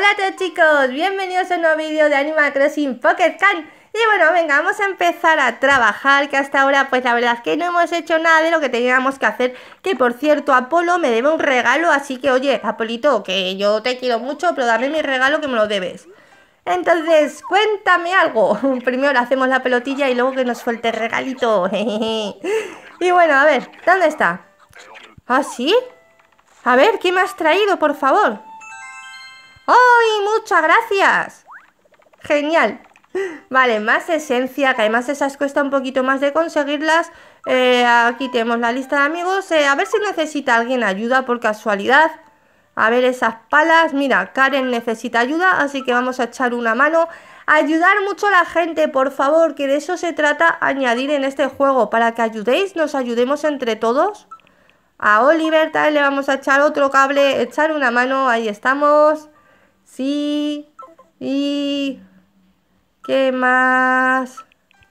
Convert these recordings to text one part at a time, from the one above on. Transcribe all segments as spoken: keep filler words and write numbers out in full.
Hola a todos chicos, bienvenidos a un nuevo vídeo de Animal Crossing Pocket Camp. Y bueno, venga, vamos a empezar a trabajar, que hasta ahora pues la verdad es que no hemos hecho nada de lo que teníamos que hacer. Que por cierto, Apolo me debe un regalo, así que oye, Apolito, que yo te quiero mucho, pero dame mi regalo que me lo debes. Entonces, cuéntame algo. Primero le hacemos la pelotilla y luego que nos suelte el regalito. Y bueno, a ver, ¿dónde está? ¿Ah, sí? A ver, ¿qué me has traído, por favor? ¡Ay, muchas gracias! Genial. Vale, más esencia, que además esas cuesta un poquito más de conseguirlas. Eh, aquí tenemos la lista de amigos. Eh, a ver si necesita alguien ayuda por casualidad. A ver esas palas. Mira, Karen necesita ayuda, así que vamos a echar una mano. Ayudar mucho a la gente, por favor, que de eso se trata añadir en este juego. Para que ayudéis, nos ayudemos entre todos. A Oliver también le vamos a echar otro cable, echar una mano, ahí estamos. Sí. Y... ¿qué más?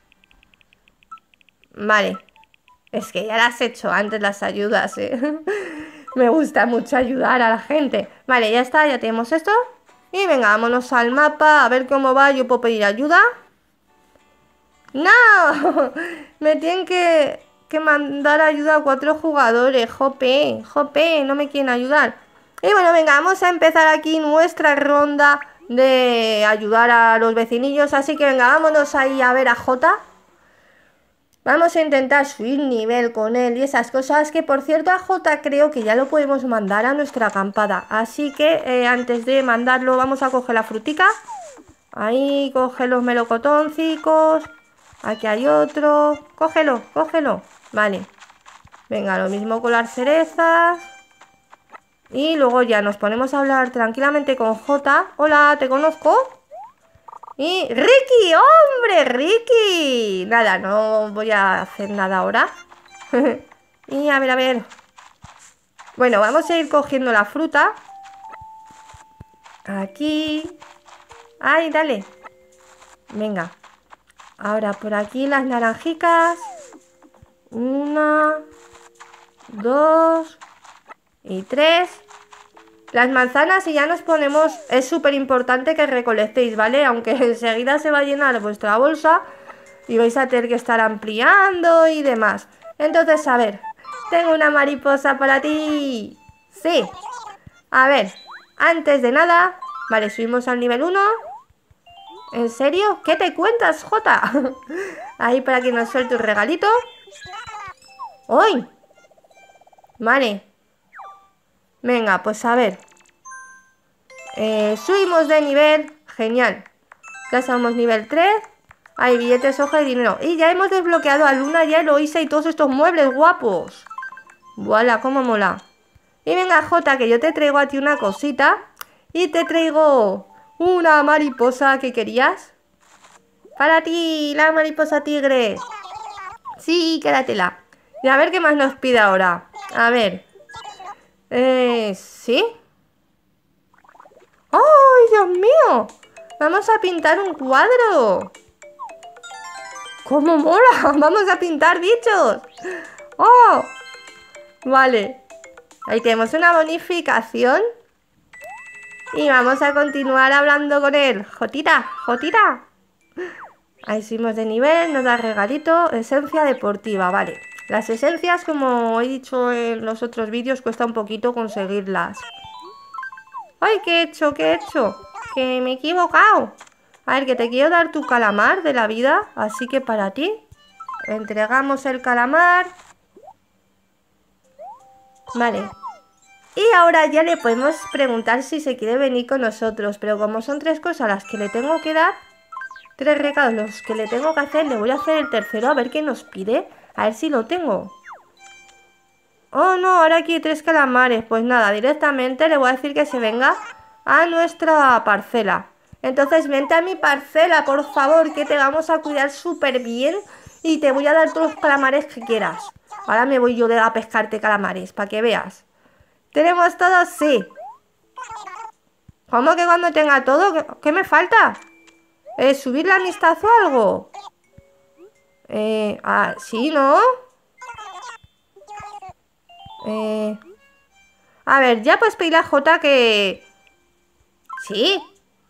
Vale. Es que ya las he hecho antes las ayudas, ¿eh? Me gusta mucho ayudar a la gente. Vale, ya está, ya tenemos esto. Y venga, vámonos al mapa, a ver cómo va. ¿Yo puedo pedir ayuda? ¡No! Me tienen que, que mandar ayuda a cuatro jugadores. Jope, jope, no me quieren ayudar. Y bueno, venga, vamos a empezar aquí nuestra ronda de ayudar a los vecinillos. Así que venga, vámonos ahí a ver a Jota. Vamos a intentar subir nivel con él y esas cosas. Que por cierto, a Jota creo que ya lo podemos mandar a nuestra acampada. Así que eh, antes de mandarlo vamos a coger la frutica. Ahí, coge los melocotoncicos. Aquí hay otro. Cógelo, cógelo. Vale. Venga, lo mismo con las cerezas. Y luego ya nos ponemos a hablar tranquilamente con Jota. Hola, ¿te conozco? Y... ¡Ricky! ¡Hombre, Ricky! Nada, no voy a hacer nada ahora. Y a ver, a ver. Bueno, vamos a ir cogiendo la fruta. Aquí. ¡Ay, dale! Venga. Ahora por aquí las naranjicas. Una, dos y tres. Las manzanas, y ya nos ponemos. Es súper importante que recolectéis, ¿vale? Aunque enseguida se va a llenar vuestra bolsa y vais a tener que estar ampliando y demás. Entonces, a ver, tengo una mariposa para ti. Sí. A ver, antes de nada. Vale, subimos al nivel uno. ¿En serio? ¿Qué te cuentas, Jota? Ahí para que nos suelte un regalito. ¡Uy! Vale. Venga, pues a ver. Eh, subimos de nivel. Genial. Ya somos nivel tres. Hay billetes, hoja y dinero. Y ya hemos desbloqueado a Luna y a Eloisa y todos estos muebles guapos. ¡Voilà! ¡Cómo mola! Y venga, Jota, que yo te traigo a ti una cosita. Y te traigo una mariposa que querías. Para ti, la mariposa tigre. Sí, quédatela. Y a ver qué más nos pide ahora. A ver. Eh, ¿sí? ¡Ay, Dios mío! Vamos a pintar un cuadro. ¡Cómo mola! Vamos a pintar bichos. ¡Oh! Vale. Ahí tenemos una bonificación. Y vamos a continuar hablando con él. Jotita, Jotita. Ahí subimos de nivel, nos da regalito. Esencia deportiva, vale. Las esencias, como he dicho en los otros vídeos, cuesta un poquito conseguirlas. ¡Ay, qué he hecho, qué he hecho! Que me he equivocado. A ver, que te quiero dar tu calamar de la vida. Así que para ti entregamos el calamar. Vale. Y ahora ya le podemos preguntar si se quiere venir con nosotros. Pero como son tres cosas las que le tengo que dar, tres recados los que le tengo que hacer, le voy a hacer el tercero a ver qué nos pide. A ver si lo tengo. Oh, no, ahora aquí hay tres calamares. Pues nada, directamente le voy a decir que se venga a nuestra parcela. Entonces vente a mi parcela, por favor, que te vamos a cuidar súper bien. Y te voy a dar todos los calamares que quieras. Ahora me voy yo a pescarte calamares, para que veas. ¿Tenemos todo? Sí. ¿Cómo que cuando tenga todo? ¿Qué, qué me falta? Eh, ¿subir la amistad o algo? Eh, ah, sí, ¿no? Eh... A ver, ya pues pedirle a Jota que... ¿Sí?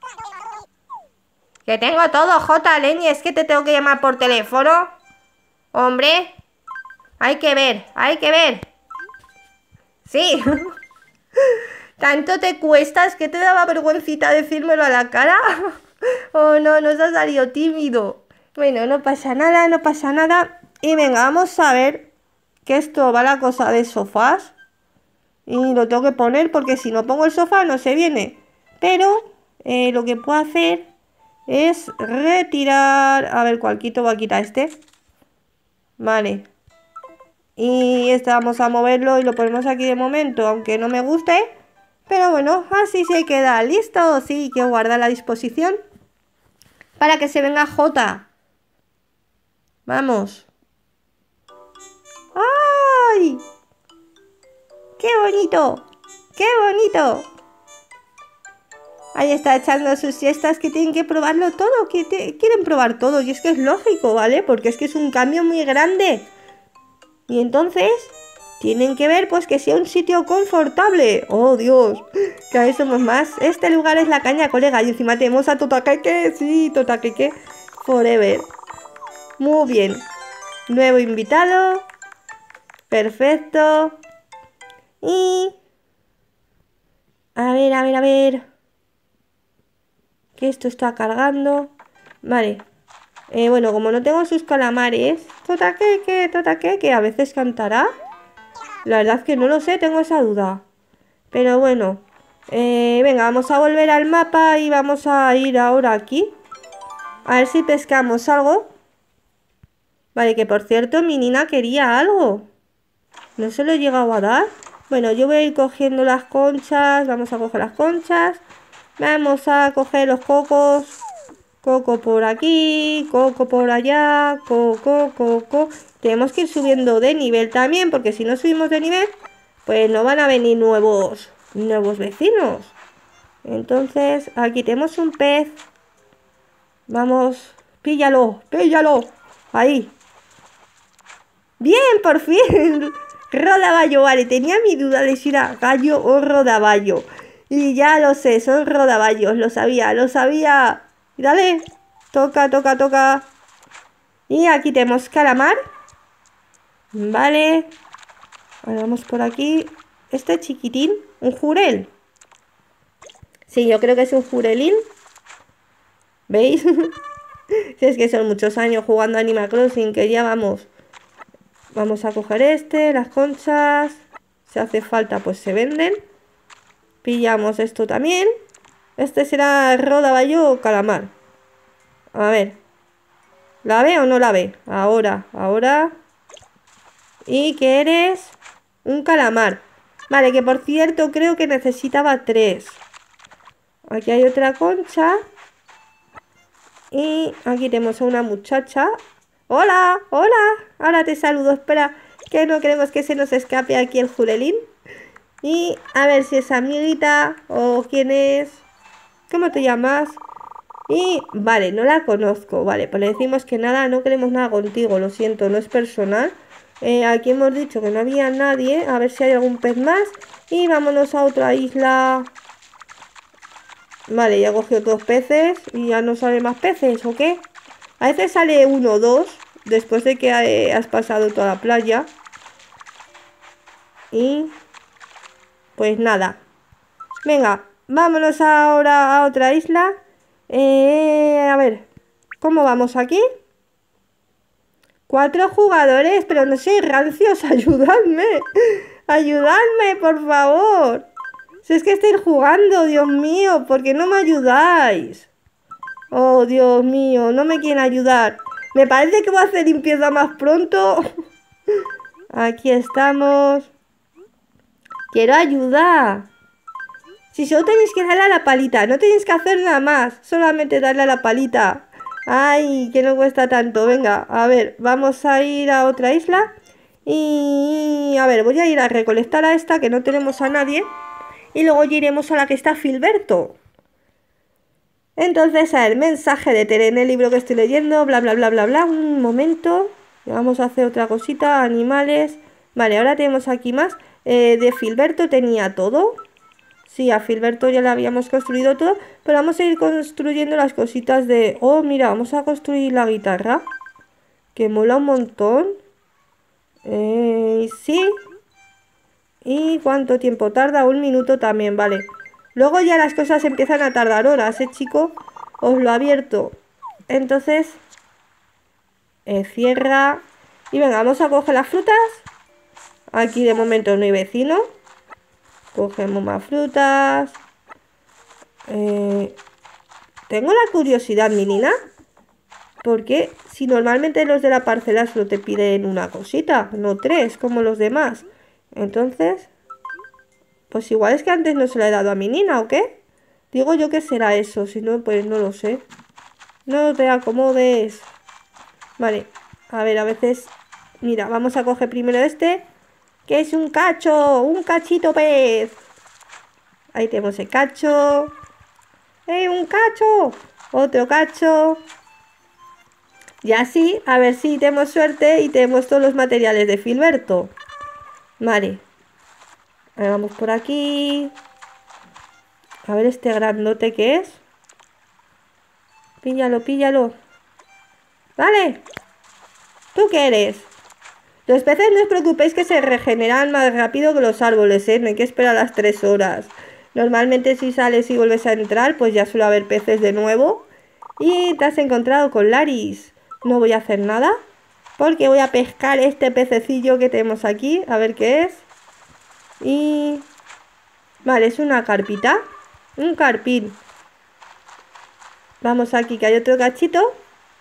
Que tengo todo, J, Lenny, es que te tengo que llamar por teléfono. Hombre, hay que ver, hay que ver. Sí. ¿Tanto te cuesta? ¿Es que te daba vergüencita decírmelo a la cara? Oh, no, nos ha salido tímido. Bueno, no pasa nada, no pasa nada. Y venga, vamos a ver que esto va la cosa de sofás. Y lo tengo que poner porque si no pongo el sofá no se viene. Pero eh, lo que puedo hacer es retirar... A ver, ¿cuál quito? Voy a quitar este. Vale. Y este vamos a moverlo y lo ponemos aquí de momento, aunque no me guste. Pero bueno, así se queda listo. Sí, que guarda la disposición para que se venga J. Vamos. ¡Ay! ¡Qué bonito! ¡Qué bonito! Ahí está echando sus siestas, que tienen que probarlo todo, que te... quieren probar todo. Y es que es lógico, ¿vale? Porque es que es un cambio muy grande. Y entonces tienen que ver pues que sea un sitio confortable. ¡Oh, Dios! Cada vez somos más. Este lugar es la caña, colega. Y encima tenemos a Totakeke. Sí, Totakeke forever. Muy bien. Nuevo invitado. Perfecto. Y... A ver, a ver, a ver. Que esto está cargando. Vale. Eh, bueno, como no tengo sus calamares. Totakeke, Totakeke, a veces cantará. La verdad es que no lo sé, tengo esa duda. Pero bueno. Eh, venga, vamos a volver al mapa y vamos a ir ahora aquí. A ver si pescamos algo. Vale, que por cierto, mi Nina quería algo. No se lo he llegado a dar. Bueno, yo voy a ir cogiendo las conchas. Vamos a coger las conchas. Vamos a coger los cocos. Coco por aquí, coco por allá, coco, coco. Tenemos que ir subiendo de nivel también, porque si no subimos de nivel, pues no van a venir nuevos, nuevos vecinos. Entonces, aquí tenemos un pez. Vamos, píllalo, píllalo. Ahí. Bien, por fin. Rodaballo, vale, tenía mi duda de si era gallo o rodaballo. Y ya lo sé, son rodaballos, lo sabía, lo sabía. Dale, toca, toca, toca. Y aquí tenemos calamar. Vale. Ahora vamos por aquí. Este chiquitín, un jurel. Sí, yo creo que es un jurelín. ¿Veis? Si es que son muchos años jugando a Animal Crossing, que ya vamos. Vamos a coger este, las conchas. Si hace falta, pues se venden. Pillamos esto también. Este será rodaballo o calamar. A ver. ¿La ve o no la ve? Ahora, ahora. ¿Y qué eres? Un calamar. Vale, que por cierto creo que necesitaba tres. Aquí hay otra concha. Y aquí tenemos a una muchacha. ¡Hola! ¡Hola! Ahora te saludo. Espera, que no queremos que se nos escape aquí el jurelín. Y a ver si es amiguita o quién es. ¿Cómo te llamas? Y vale, no la conozco. Vale, pues le decimos que nada, no queremos nada contigo. Lo siento, no es personal. Eh, aquí hemos dicho que no había nadie. A ver si hay algún pez más. Y vámonos a otra isla. Vale, ya cogió dos peces. Y ya no sale más peces, ¿o qué? A veces sale uno o dos. Después de que eh, has pasado toda la playa. Y... pues nada. Venga, vámonos ahora a otra isla. Eh, a ver, ¿cómo vamos aquí? Cuatro jugadores, pero no sé, rancios, ayudadme. Ayudadme, por favor. Si es que estáis jugando, Dios mío, ¿por qué no me ayudáis? Oh, Dios mío, no me quieren ayudar. Me parece que voy a hacer limpieza más pronto. Aquí estamos. Quiero ayudar. Si solo tenéis que darle a la palita, no tenéis que hacer nada más. Solamente darle a la palita. Ay, que no cuesta tanto. Venga, a ver, vamos a ir a otra isla. Y a ver, voy a ir a recolectar a esta, que no tenemos a nadie. Y luego ya iremos a la que está Filberto. Entonces, a ver, mensaje de Tere en el libro que estoy leyendo. Bla, bla, bla, bla, bla. Un momento. Vamos a hacer otra cosita. Animales. Vale, ahora tenemos aquí más. Eh, de Filberto tenía todo. Sí, a Filberto ya le habíamos construido todo, pero vamos a ir construyendo las cositas de... Oh, mira, vamos a construir la guitarra, que mola un montón. Eh, sí. ¿Y cuánto tiempo tarda? Un minuto también, vale. Luego ya las cosas empiezan a tardar horas, ¿eh, chico? Os lo advierto. Entonces, eh, cierra. Y venga, vamos a coger las frutas. Aquí de momento no hay vecino. Cogemos más frutas. Eh, tengo la curiosidad, mi Nina. Porque si normalmente los de la parcela solo te piden una cosita, no tres, como los demás. Entonces, pues igual es que antes no se la he dado a mi Nina, ¿o qué? Digo yo que será eso, si no, pues no lo sé. No te acomodes. Vale, a ver, a veces... Mira, vamos a coger primero este, que es un cacho, un cachito pez. Ahí tenemos el cacho. ¡Eh, un cacho! Otro cacho. Y así, a ver si tenemos suerte y tenemos todos los materiales de Filberto. Vale. Ahora vamos por aquí. A ver este grandote que es. Píllalo, píllalo. Vale. ¿Tú qué eres? Los peces no os preocupéis que se regeneran más rápido que los árboles, ¿eh? No hay que esperar las tres horas. Normalmente si sales y vuelves a entrar, pues ya suele haber peces de nuevo. Y te has encontrado con Laris. No voy a hacer nada, porque voy a pescar este pececillo que tenemos aquí. A ver qué es. Y... Vale, es una carpita. Un carpín. Vamos aquí, que hay otro cachito.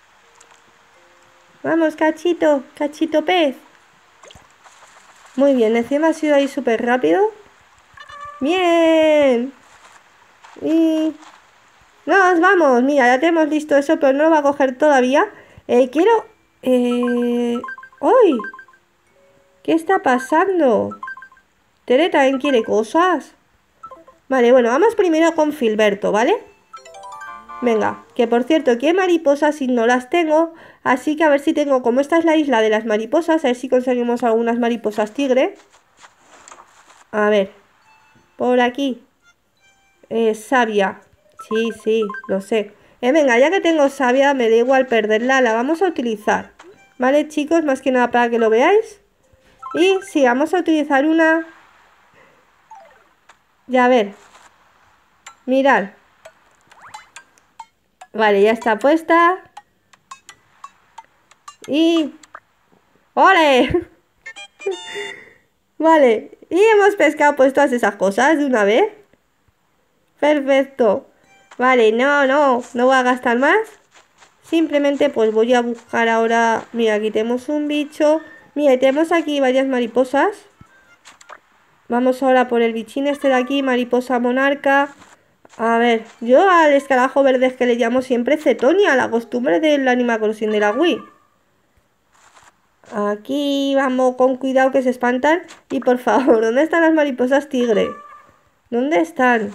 Vamos, cachito, cachito pez. Muy bien, encima ha sido ahí súper rápido. Bien. Y... Nos vamos. Mira, ya tenemos listo eso, pero no lo va a coger todavía. Eh, quiero... Eh... ¡Uy! ¿Qué está pasando? ¿Tere también quiere cosas? Vale, bueno, vamos primero con Filberto, ¿vale? Venga, que por cierto, aquí hay mariposas y no las tengo. Así que a ver si tengo, como esta es la isla de las mariposas, a ver si conseguimos algunas mariposas tigre. A ver, por aquí. Eh, savia. Sí, sí, lo sé. Eh, venga, ya que tengo savia, me da igual perderla, la vamos a utilizar. ¿Vale, chicos? Más que nada para que lo veáis. Y sí, vamos a utilizar una... Ya, a ver. Mirad. Vale, ya está puesta. Y... ¡Ole! Vale, y hemos pescado pues todas esas cosas de una vez. Perfecto. Vale, no, no, no voy a gastar más. Simplemente pues voy a buscar ahora... Mira, aquí tenemos un bicho. Mira, tenemos aquí varias mariposas. Vamos ahora por el bichín este de aquí, mariposa monarca. A ver, yo al escarabajo verde es que le llamo siempre cetonia, la costumbre del Animal Crossing de la Wii. Aquí vamos con cuidado que se espantan. Y por favor, ¿dónde están las mariposas tigre? ¿Dónde están?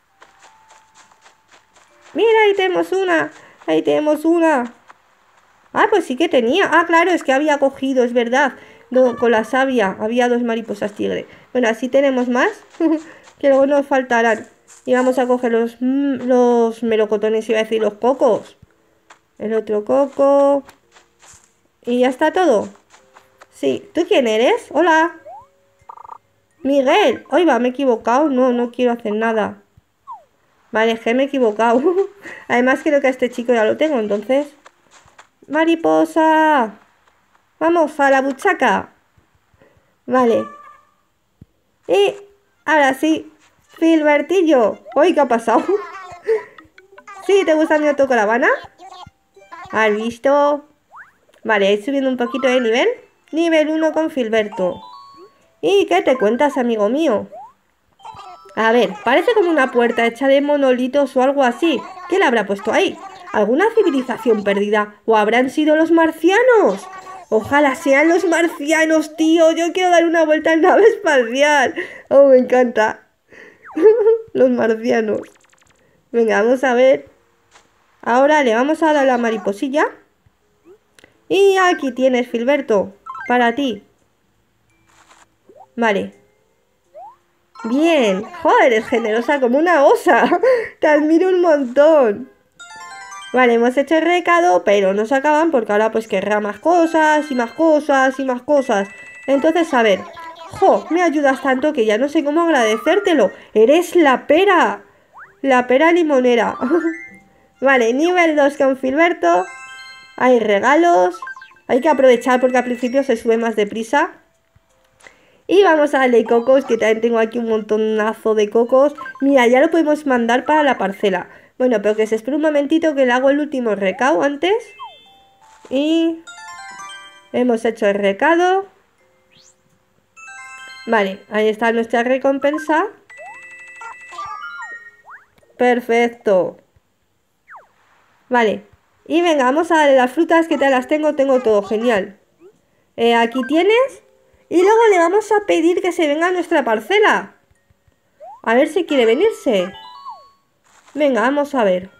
Mira, ahí tenemos una. Ahí tenemos una. Ah, pues sí que tenía. Ah, claro, es que había cogido, es verdad. No, con la savia había dos mariposas tigre. Bueno, así tenemos más. Que luego nos faltarán. Y vamos a coger los, mm, los melocotones, iba a decir, los cocos. El otro coco. Y ya está todo. Sí. ¿Tú quién eres? Hola. Miguel. Oiga, me he equivocado. No, no quiero hacer nada. Vale, es que me he equivocado. Además creo que a este chico ya lo tengo, entonces... ¡Mariposa! ¡Vamos a la buchaca! Vale. Y ahora sí, Filbertillo. Uy, ¿qué ha pasado? ¿Sí? ¿Te gusta mi autocaravana? ¿Has visto? Vale, ir subiendo un poquito de nivel. Nivel uno con Filberto. ¿Y qué te cuentas, amigo mío? A ver, parece como una puerta hecha de monolitos o algo así. ¿Qué le habrá puesto ahí? ¿Alguna civilización perdida? ¿O habrán sido los marcianos? Ojalá sean los marcianos, tío. Yo quiero dar una vuelta en nave espacial. Oh, me encanta. Los marcianos. Venga, vamos a ver. Ahora le vamos a dar la mariposilla. Y aquí tienes, Filberto. Para ti. Vale. Bien. Joder, eres generosa como una osa. Te admiro un montón. Vale, hemos hecho el recado, pero no se acaban porque ahora pues querrá más cosas y más cosas y más cosas. Entonces, a ver. Jo, me ayudas tanto que ya no sé cómo agradecértelo. Eres la pera. La pera limonera. Vale, nivel dos con Filberto. Hay regalos. Hay que aprovechar porque al principio se sube más deprisa. Y vamos a darle cocos, que también tengo aquí un montonazo de cocos. Mira, ya lo podemos mandar para la parcela. Bueno, pero que se espere un momentito que le hago el último recado antes. Y hemos hecho el recado. Vale, ahí está nuestra recompensa. Perfecto. Vale. Y venga, vamos a darle las frutas que te las tengo. Tengo todo, genial. Eh, aquí tienes. Y luego le vamos a pedir que se venga a nuestra parcela. A ver si quiere venirse. Venga, vamos a ver.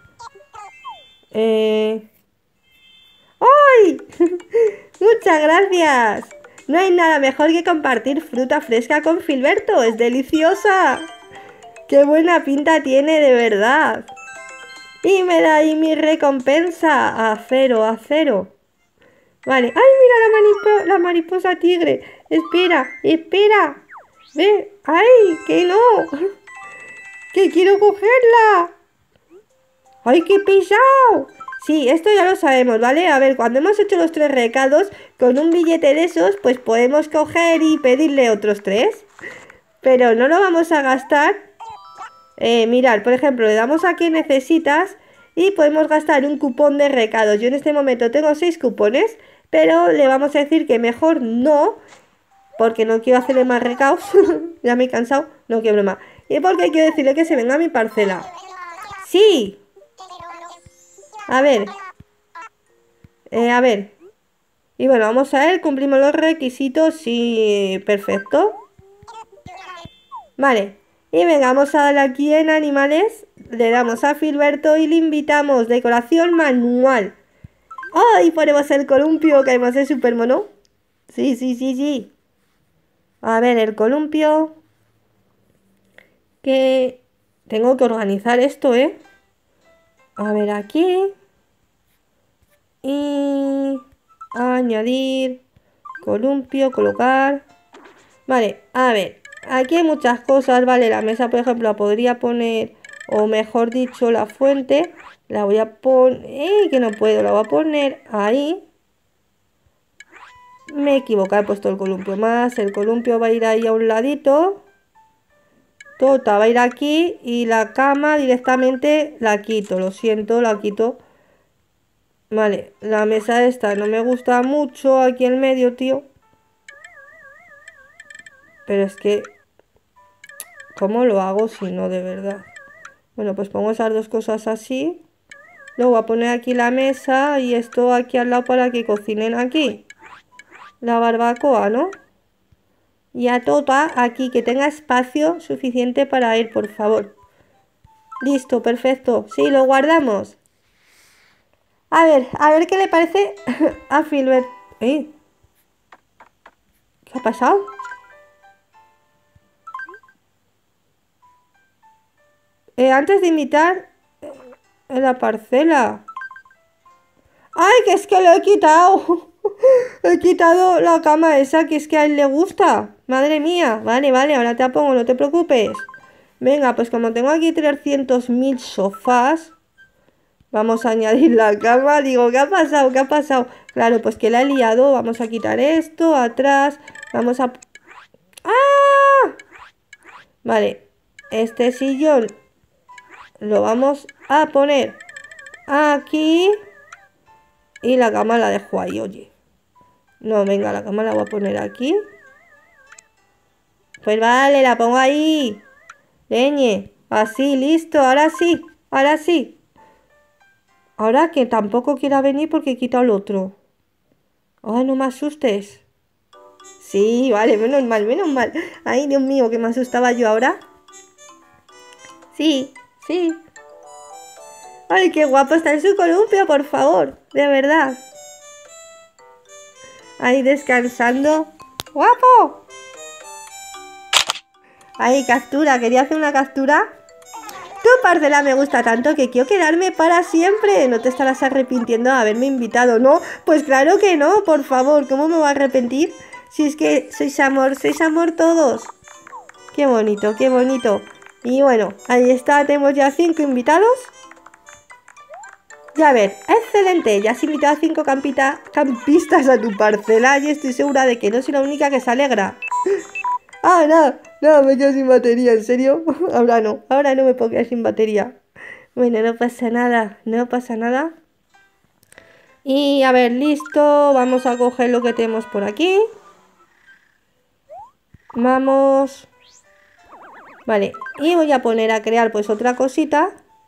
Eh... ¡Ay! Muchas gracias. No hay nada mejor que compartir fruta fresca con Filberto. Es deliciosa. ¡Qué buena pinta tiene, de verdad! Y me da ahí mi recompensa. A cero, a cero. Vale. ¡Ay, mira la, maripo la mariposa tigre! Espera, espera. Ve. ¡Ay, que no! ¡Que quiero cogerla! ¡Ay, qué pesado! Sí, esto ya lo sabemos, ¿vale? A ver, cuando hemos hecho los tres recados, con un billete de esos, pues podemos coger y pedirle otros tres. Pero no lo vamos a gastar. Eh, mirad, por ejemplo, le damos a que necesitas y podemos gastar un cupón de recados. Yo en este momento tengo seis cupones, pero le vamos a decir que mejor no, porque no quiero hacerle más recados. Ya me he cansado, no quiero más. Y porque quiero decirle que se venga a mi parcela. ¡Sí! A ver. Eh, a ver. Y bueno, vamos a ver, cumplimos los requisitos. Sí, perfecto. Vale. Y venga, vamos a darle aquí en animales. Le damos a Filberto y le invitamos. Decoración manual. ¡Oh! Y ponemos el columpio, que además es súper mono. Sí, sí, sí, sí. A ver, el columpio. Que tengo que organizar esto, ¿eh? A ver, aquí. Y añadir columpio, colocar. Vale, a ver, aquí hay muchas cosas, vale, la mesa por ejemplo la podría poner, o mejor dicho la fuente, la voy a poner, ¡eh! Que no puedo, la voy a poner ahí. Me he equivocado, he puesto el columpio más, el columpio va a ir ahí a un ladito. Tota va a ir aquí y la cama directamente la quito, lo siento, la quito. Vale, la mesa esta no me gusta mucho aquí en medio, tío. Pero es que... ¿Cómo lo hago si no, de verdad? Bueno, pues pongo esas dos cosas así. Luego voy a poner aquí la mesa y esto aquí al lado para que cocinen aquí. La barbacoa, ¿no? Y a Tota aquí, que tenga espacio suficiente para ir, por favor. Listo, perfecto. Sí, lo guardamos. A ver, a ver qué le parece a Filbert. ¿Eh? ¿Qué ha pasado? Eh, antes de invitar en la parcela. ¡Ay, que es que lo he quitado! He quitado la cama esa que es que a él le gusta. Madre mía. Vale, vale, ahora te la pongo, no te preocupes. Venga, pues como tengo aquí trescientos mil sofás, vamos a añadir la cama. Digo, ¿qué ha pasado? ¿Qué ha pasado? Claro, pues que la he liado. Vamos a quitar esto, atrás. Vamos a... ¡Ah! Vale, este sillón lo vamos a poner aquí. Y la cama la dejo ahí, oye. No, venga, la cama la voy a poner aquí. Pues vale, la pongo ahí. Leñe. Así, listo. Ahora sí. Ahora sí. Ahora que tampoco quiera venir porque he quitado el otro. Ay, no me asustes. Sí, vale, menos mal, menos mal. Ay, Dios mío, que me asustaba yo ahora. Sí, sí. Ay, qué guapo está en su columpio, por favor. De verdad. Ahí descansando. ¡Guapo! Ahí, captura, quería hacer una captura. Tu parcela me gusta tanto que quiero quedarme para siempre. No te estarás arrepintiendo de haberme invitado, ¿no? Pues claro que no, por favor. ¿Cómo me voy a arrepentir? Si es que sois amor, sois amor todos. Qué bonito, qué bonito. Y bueno, ahí está, tenemos ya cinco invitados. Ya a ver, excelente. Ya has invitado a cinco campita, campistas a tu parcela y estoy segura de que no soy la única que se alegra. Ah, nada, nada, me quedo sin batería, ¿en serio? Ahora no, ahora no me puedo quedar sin batería. Bueno, no pasa nada, no pasa nada. Y a ver, listo, vamos a coger lo que tenemos por aquí. Vamos. Vale, y voy a poner a crear pues otra cosita.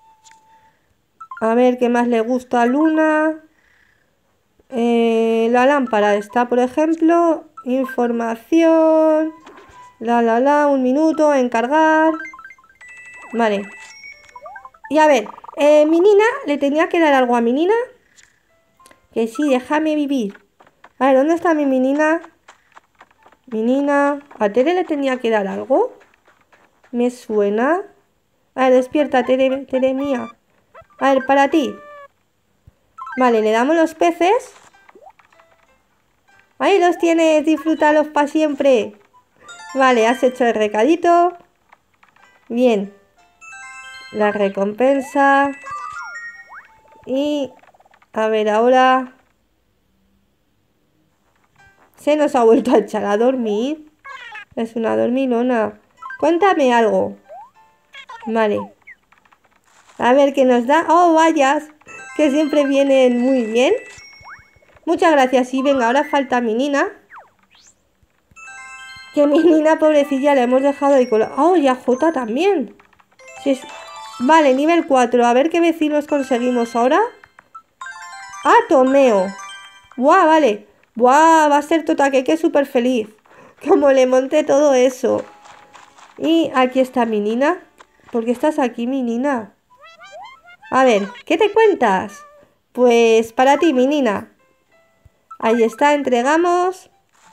A ver qué más le gusta a Luna. Eh, la lámpara está, por ejemplo, información. La, la, la, un minuto, encargar. Vale. Y a ver, eh, mi nina, ¿le tenía que dar algo a mi nina? Que sí, déjame vivir. A ver, ¿dónde está mi menina? Mi nina. ¿A Tere le tenía que dar algo? ¿Me suena? A ver, despierta, Tere, Tere mía. A ver, para ti. Vale, le damos los peces. Ahí los tienes, disfrútalos para siempre. Vale, has hecho el recadito. Bien. La recompensa. Y... a ver, ahora... se nos ha vuelto a echar a dormir. Es una dormilona. Cuéntame algo. Vale. A ver qué nos da. Oh, vayas. Que siempre vienen muy bien. Muchas gracias. Y venga, ahora falta mi nina. Que mi nina, pobrecilla, la hemos dejado ahí con la... oh, y a Jota también. Sí, es... vale, nivel cuatro. A ver qué vecinos conseguimos ahora. Ah, Tomeo. Buah, vale. Buah, va a ser Totaqueque súper feliz. Como le monté todo eso. Y aquí está mi nina. ¿Por qué estás aquí, mi nina? A ver, ¿qué te cuentas? Pues para ti, mi nina. Ahí está, entregamos.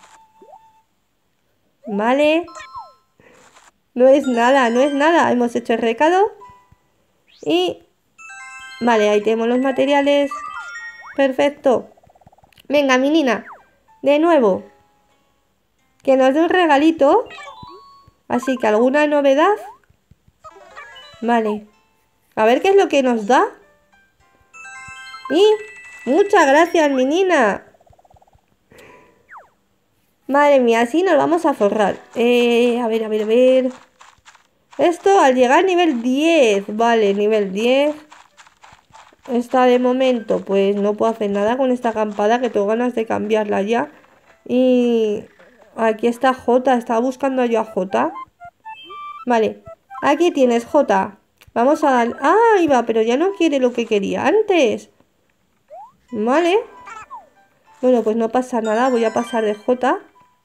Vale. No es nada, no es nada. Hemos hecho el recado. Y... vale, ahí tenemos los materiales. Perfecto. Venga, mi nina. De nuevo. Que nos dé un regalito. Así que, ¿alguna novedad? Vale. A ver qué es lo que nos da. Y... muchas gracias, mi nina. Madre mía, así nos vamos a forrar. Eh, a ver, a ver, a ver. Esto al llegar a nivel diez. Vale, nivel diez. Esta de momento, pues no puedo hacer nada con esta acampada, que tengo ganas de cambiarla ya. Y... aquí está Jota. Estaba buscando yo a Jota. Vale. Aquí tienes, Jota. Vamos a dar... ah, ahí va, pero ya no quiere lo que quería antes. Vale. Bueno, pues no pasa nada. Voy a pasar de Jota.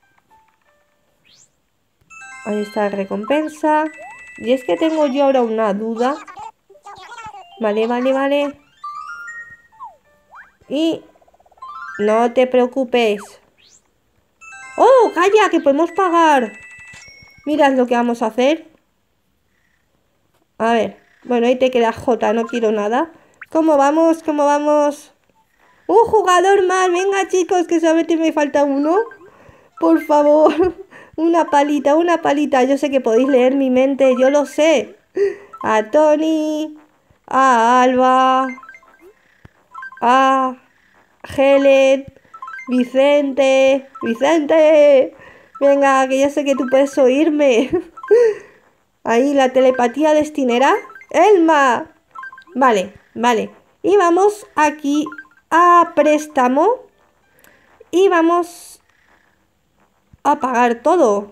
Ahí está la recompensa. Y es que tengo yo ahora una duda. Vale, vale, vale. Y... no te preocupes. ¡Oh, calla! Que podemos pagar. Mirad lo que vamos a hacer. A ver. Bueno, ahí te queda Jota. No quiero nada. ¿Cómo vamos? ¿Cómo vamos? ¡Un jugador más! Venga, chicos, que solamente me falta uno. Por favor. Una palita, una palita. Yo sé que podéis leer mi mente. Yo lo sé. A Tony. A Alba. A Helen. Vicente. Vicente. Venga, que ya sé que tú puedes oírme. Ahí la telepatía destinera. Elma. Vale, vale. Y vamos aquí a préstamo. Y vamos a pagar todo.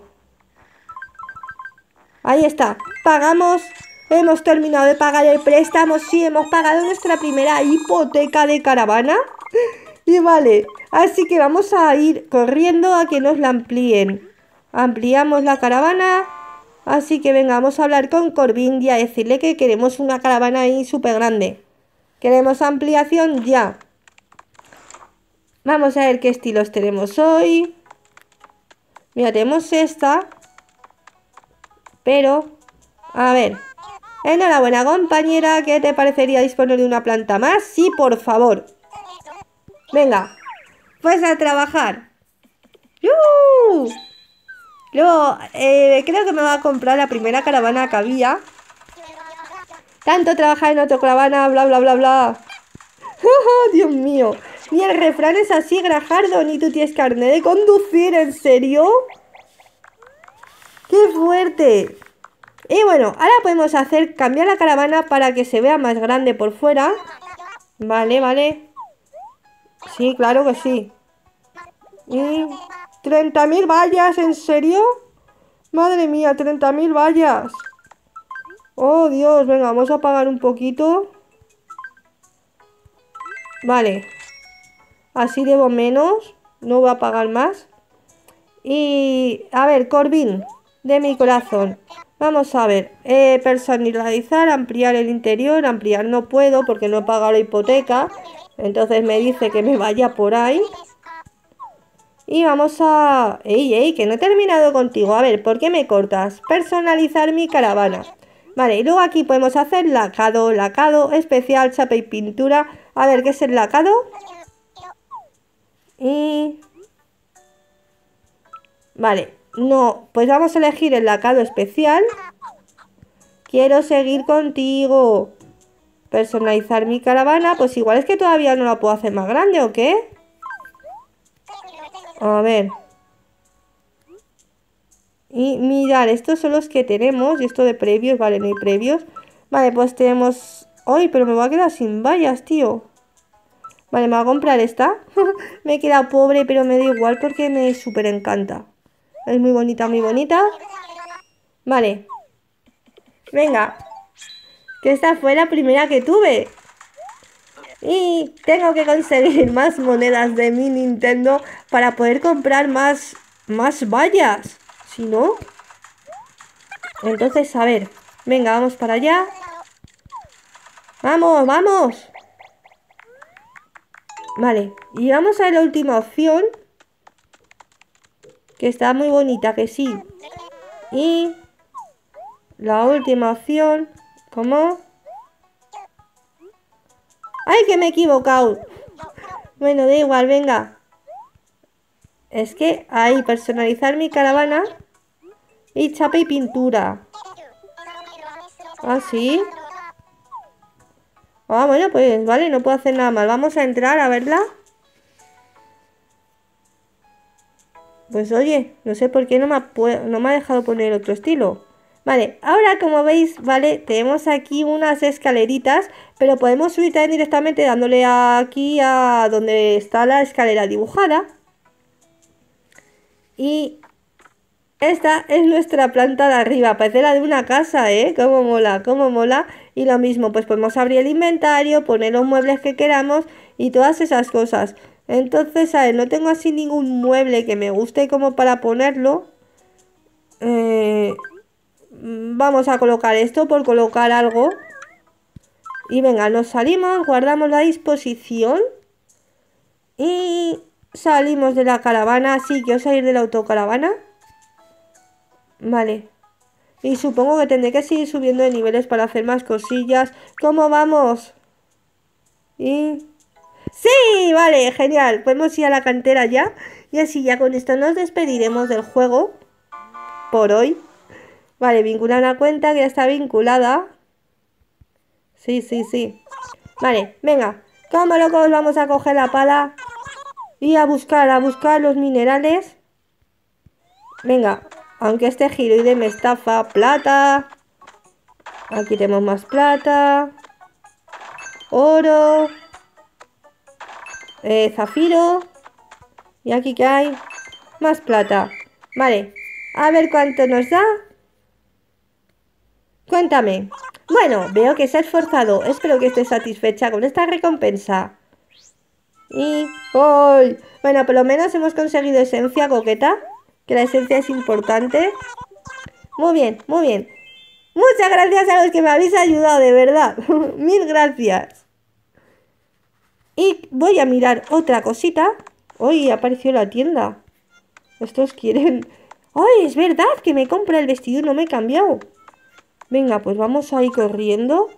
Ahí está. Pagamos. Hemos terminado de pagar el préstamo. Sí, hemos pagado nuestra primera hipoteca de caravana. Y vale. Así que vamos a ir corriendo a que nos la amplíen. Ampliamos la caravana. Así que venga, vamos a hablar con Corbin y a decirle que queremos una caravana ahí súper grande. Queremos ampliación ya. Vamos a ver qué estilos tenemos hoy. Mira, tenemos esta. Pero, a ver. Enhorabuena, compañera. ¿Qué te parecería disponer de una planta más? Sí, por favor. Venga, pues a trabajar. ¡Yuhu! Luego, eh, creo que me voy a comprar la primera caravana que había. Tanto trabajar en autocaravana, bla, bla, bla, bla. Dios mío. Ni el refrán es así, Grajardo, ni tú tienes carnet de conducir, ¿en serio? ¡Qué fuerte! Y bueno, ahora podemos hacer, cambiar la caravana para que se vea más grande por fuera. Vale, vale. Sí, claro que sí. Y treinta mil vallas, ¿en serio? Madre mía, treinta mil vallas. Oh, Dios, venga, vamos a apagar un poquito. Vale. Así debo menos. No voy a pagar más. Y, a ver, Corbin, de mi corazón. Vamos a ver. Eh, personalizar, ampliar el interior. Ampliar no puedo porque no he pagado la hipoteca. Entonces me dice que me vaya por ahí. Y vamos a... ¡Ey, ey! Que no he terminado contigo. A ver, ¿por qué me cortas? Personalizar mi caravana. Vale, y luego aquí podemos hacer lacado, lacado, especial, chapa y pintura. A ver, ¿qué es el lacado? Y... Vale, no, pues vamos a elegir el lacado especial. Quiero seguir contigo. Personalizar mi caravana. Pues igual es que todavía no la puedo hacer más grande, ¿o qué? A ver. Y mirar, estos son los que tenemos. Y esto de previos, vale, no hay previos. Vale, pues tenemos... ¡Ay, pero me voy a quedar sin vallas, tío! Vale, me voy a comprar esta. Me he quedado pobre, pero me da igual porque me súper encanta. Es muy bonita, muy bonita. Vale. Venga. Que esta fue la primera que tuve. Y tengo que conseguir más monedas de mi Nintendo para poder comprar más, más vallas. Si no... Entonces, a ver. Venga, vamos para allá. ¡Vamos, vamos! Vale, y vamos a la última opción. Que está muy bonita, que sí. Y... La última opción... ¿Cómo? ¡Ay, que me he equivocado! Bueno, da igual, venga. Es que ahí, personalizar mi caravana. Y chapa y pintura. ¿Ah, sí? Ah, bueno, pues vale, no puedo hacer nada mal. Vamos a entrar a verla. Pues oye, no sé por qué no me ha, no me ha dejado poner otro estilo. Vale, ahora como veis, vale, tenemos aquí unas escaleritas, pero podemos subir también directamente dándole aquí a donde está la escalera dibujada. Y esta es nuestra planta de arriba, parece la de una casa, ¿eh? Cómo mola, cómo mola. Y lo mismo, pues podemos abrir el inventario, poner los muebles que queramos y todas esas cosas. Entonces, a ver, no tengo así ningún mueble que me guste como para ponerlo. Eh... Vamos a colocar esto por colocar algo. Y venga, nos salimos, guardamos la disposición. Y salimos de la caravana. Sí, quiero salir de la autocaravana. Vale. Y supongo que tendré que seguir subiendo de niveles para hacer más cosillas. ¿Cómo vamos? Y... ¡Sí! Vale, genial. Podemos ir a la cantera ya. Y así ya con esto nos despediremos del juego. Por hoy. Vale, vincular una cuenta que ya está vinculada. Sí, sí, sí. Vale, venga. Como locos vamos a coger la pala. Y a buscar, a buscar los minerales. Venga. Aunque este giroide me estafa. Plata. Aquí tenemos más plata. Oro. Eh, zafiro. Y aquí que hay. Más plata. Vale. A ver cuánto nos da. Cuéntame. Bueno, veo que se ha esforzado. Espero que estés satisfecha con esta recompensa. Y... ¡ay! Bueno, por lo menos hemos conseguido esencia coqueta. Que la esencia es importante. Muy bien, muy bien. Muchas gracias a los que me habéis ayudado, de verdad. Mil gracias. Y voy a mirar otra cosita. Hoy apareció la tienda. Estos quieren... ¡Ay, es verdad que me compra el vestido y no me he cambiado! Venga, pues vamos a ir corriendo.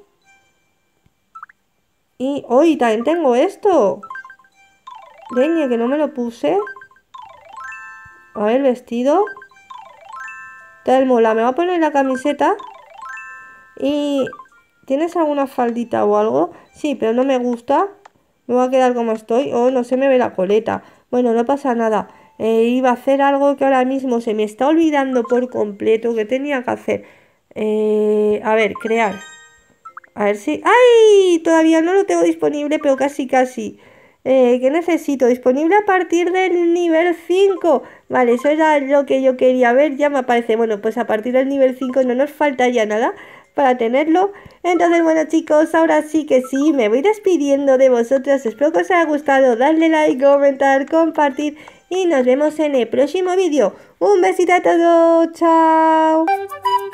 Y... ¡Hoy también tengo esto! Leñe, que no me lo puse. A ver, vestido. Tal mola, me voy a poner la camiseta. Y... ¿Tienes alguna faldita o algo? Sí, pero no me gusta. Me voy a quedar como estoy. Oh, no se me ve la coleta. Bueno, no pasa nada. Eh, iba a hacer algo que ahora mismo se me está olvidando por completo que tenía que hacer. Eh, a ver, crear. A ver si... ¡Ay! Todavía no lo tengo disponible, pero casi, casi. Eh, ¿qué necesito? Disponible a partir del nivel cinco. Vale, eso era lo que yo quería ver. Ya me aparece. Bueno, pues a partir del nivel cinco no nos falta ya nada para tenerlo. Entonces, bueno, chicos, ahora sí que sí, me voy despidiendo de vosotros. Espero que os haya gustado. Darle like, comentar, compartir. Y nos vemos en el próximo vídeo. Un besito a todos. Chao.